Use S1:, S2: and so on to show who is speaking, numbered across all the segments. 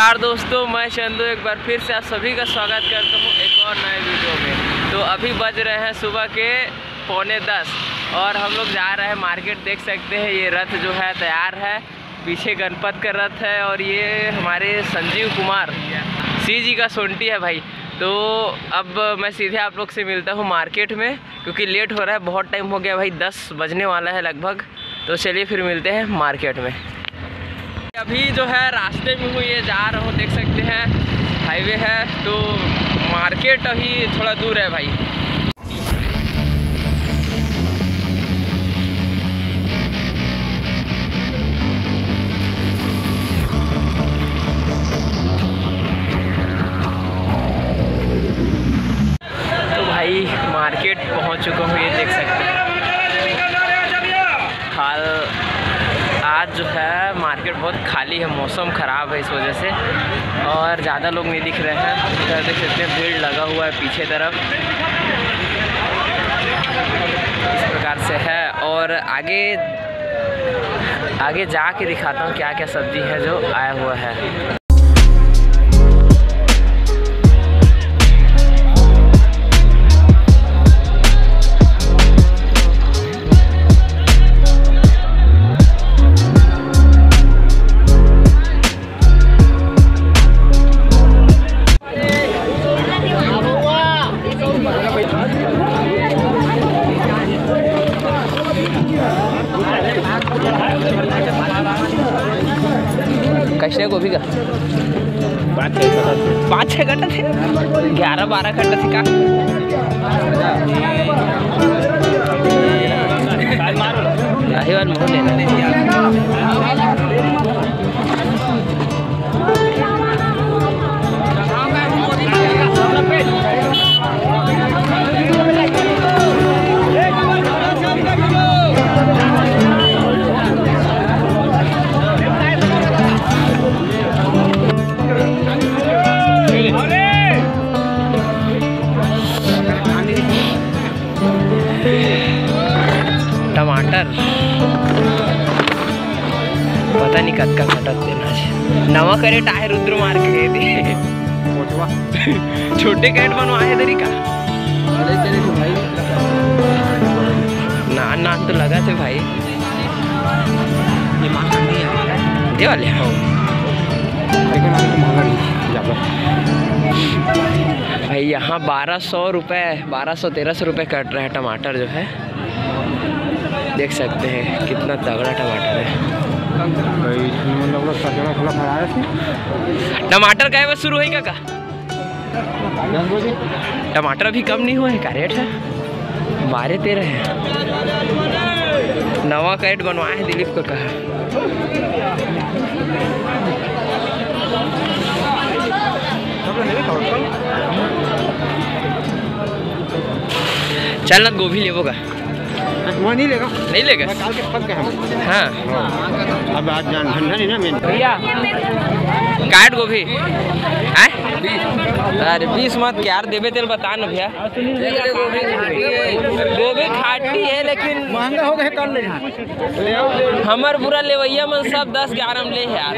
S1: नमस्कार दोस्तों, मैं चंदू एक बार फिर से आप सभी का स्वागत करता हूँ एक और नए वीडियो में। तो अभी बज रहे हैं सुबह के 9:45 और हम लोग जा रहे हैं मार्केट। देख सकते हैं ये रथ जो है तैयार है, पीछे गणपत का रथ है और ये हमारे संजीव कुमार सी जी का सोंटी है भाई। तो अब मैं सीधे आप लोग से मिलता हूँ मार्केट में, क्योंकि लेट हो रहा है, बहुत टाइम हो गया भाई, 10 बजने वाला है लगभग। तो चलिए फिर मिलते हैं मार्केट में। अभी जो है रास्ते में हूँ, ये जा रहा हूँ, देख सकते हैं हाईवे है। तो मार्केट अभी थोड़ा दूर है भाई। तो भाई मार्केट पहुँच चुका हूँ, ये देख सकते हैं। हाल आज जो है मार्केट बहुत खाली है, मौसम ख़राब है इस वजह से, और ज़्यादा लोग नहीं दिख रहे हैं। इधर देख सकते हैं भीड़ लगा हुआ है पीछे तरफ, इस प्रकार से है। और आगे जाके दिखाता हूँ क्या क्या सब्जी है जो आया हुआ है। कैसे गोभी का 5-6 घंटा थे, 11-12 घंटा थे का टमाटर पता नहीं कद का घटत देना है। नवा करे टाहे रुद्र मार के दे छोटे कैट बनवाए दरी का भाई ना तो लगा थे भाई ये वाले भाई। यहाँ 1200 रुपये 1200-1300 रुपये कट रहा है टमाटर जो है, देख सकते हैं कितना तगड़ा टमाटर है। टमाटर का बस शुरू है का टमाटर अभी कम नहीं हुआ है का रेट है 12-13 है। नवा कैट बनवाए हैं दिलीप को कहा। चल ना गोभी लेवो का नहीं लेगा हाँ।
S2: अब आज जान ठंडा नहीं ना
S1: भैया काट गोभी है। अरे 20 मत यार, देवे तेल बता ना भैया। गोभी खाटी है लेकिन
S2: महंगा हो गया, कर ले
S1: हमर पूरा लेवैया मन सब 10-11 में ले यार।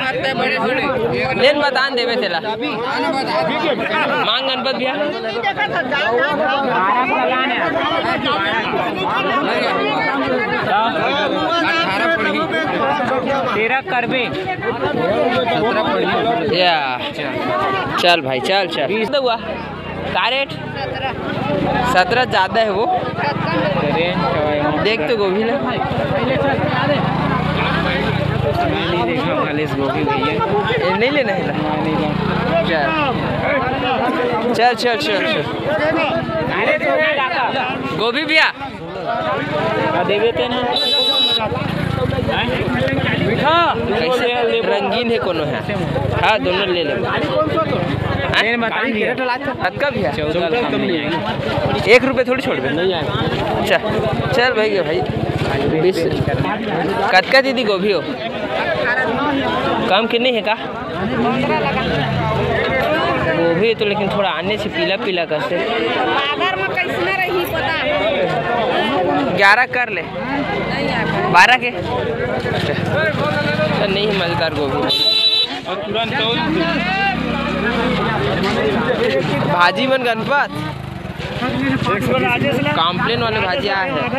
S1: लेन बता देवे तेला मांग गणपत भैया। तेरा करबे या चल भाई चल 20 हुआ का रेट 17 ज़्यादा है वो। देख तो गोभी ना नहीं देखा खाली इस गोभी भैया नहीं लेना है। चल चल चल चल गोभी भैया देवे ना कैसे रंगीन है कोनो है। हाँ दोनों ले ले एक रुपये थोड़ी छोड़ दे। चल भाई भाई 20 कतका दीदी गोभी हो कम कितनी है का गोभी तो, लेकिन थोड़ा आने से पीला पीला करते 11 कर ले 12 के नहीं मजेदार गोभी भाजी मन गणपत कॉम्प्लेन वाले भाजी आए हैं।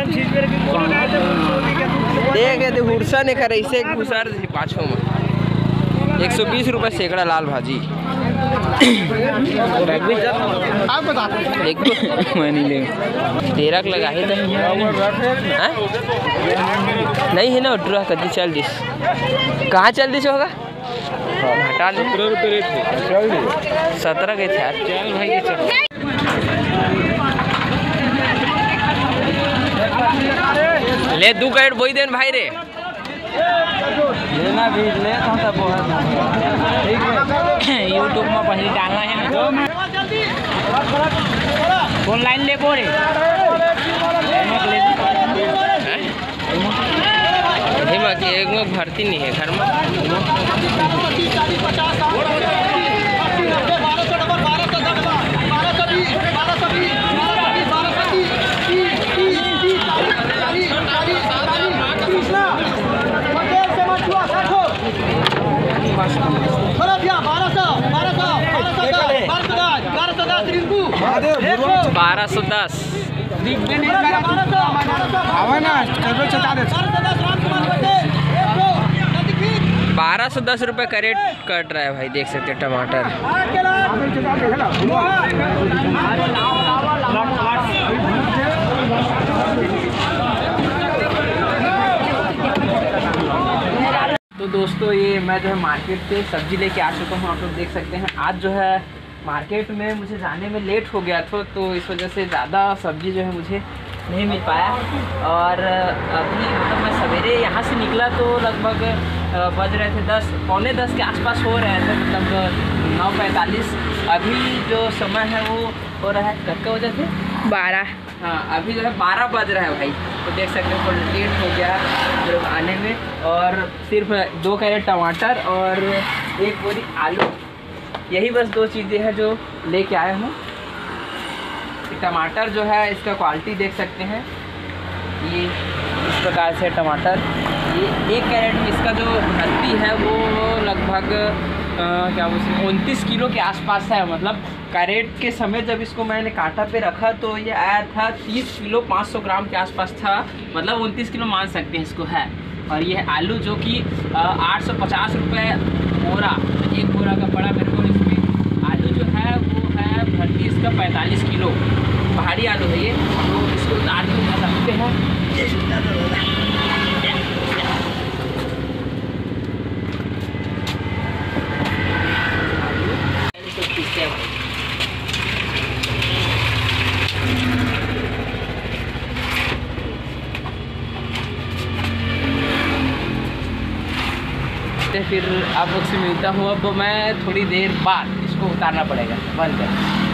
S1: देख हुरसा नहीं करे इसे घुसर पाछो में 120 रुपये सैकड़ा लाल भाजी। मैं नहीं ले तेरह लगा ही नहीं है ना उठा कदी चल दिस कहाँ चल दिस होगा हटा दे 17 के थे चल भाई के चल। ले 2 कैरेट बोई देन भाई रे लेना भी ले तो ठीक है यूट्यूब में पहले डालना है ना तो ऑनलाइन ले बोरे एक में भर्ती नहीं है घर में। बारह सौ 1210 रुपये कैरेट कट रहा है भाई, देख सकते हैं टमाटर। तो दोस्तों ये मैं जो है मार्केट से सब्जी लेके आ चुका हूँ, आप लोग देख सकते हैं। आज जो है मार्केट में मुझे जाने में लेट हो गया था, तो इस वजह से ज़्यादा सब्जी जो है मुझे नहीं मिल पाया। और अभी मतलब मैं सवेरे यहाँ से निकला तो लगभग बज रहे थे 10 पौने 10 के आसपास हो रहे थे, मतलब 9:45। अभी जो समय है वो हो रहा है कब का वजह से 12। हाँ अभी जो है 12 बज रहा है भाई, तो देख सकते हैं थोड़ा लेट हो गया लोग आने में। और सिर्फ 2 कैरेट टमाटर और 1 बोरी आलू, यही बस 2 चीज़ें हैं जो लेके आया हूँ। टमाटर जो है इसका क्वालिटी देख सकते हैं, ये इस प्रकार से टमाटर। ये 1 कैरेट में इसका जो भर्ती है वो लगभग क्या बोलते हैं 29 किलो के आसपास है। मतलब कैरेट के समय जब इसको मैंने कांटा पे रखा तो ये आया था 30 किलो 500 ग्राम के आसपास था, मतलब 29 किलो मान सकते हैं इसको है। और ये आलू जो कि 850 रुपये बोरा, 1 बोरा का पड़ा मेरे को। इसमें आलू जो है वो है भर्ती इसका 45 किलो, पहाड़ी आलू है ये, तो इसको उतार के उठा सकते हैं। फिर आप लोग से मिलता हूँ। अब मैं थोड़ी देर बाद इसको उतारना पड़ेगा, बंद कर।